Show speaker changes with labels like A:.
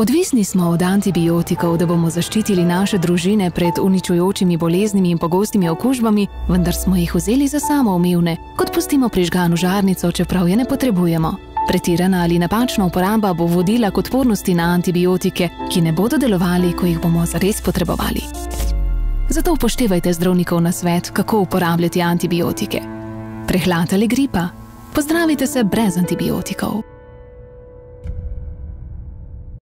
A: Odvisni smo od antibiotikov, da bomo zaščitili naše družine pred uničujočimi boleznimi in pogostimi okužbami, vendar smo jih vzeli za samoumevne, kot pustimo prižgano žarnico, čeprav je ne potrebujemo. Pretirana ali napačna uporaba bo vodila k odpornosti na antibiotike, ki ne bodo delovali, ko jih bomo zares potrebovali. Zato upoštevajte zdravnikov nasvet, kako uporabljati antibiotike. Prehlad ali gripa? Pozdravite se brez antibiotikov.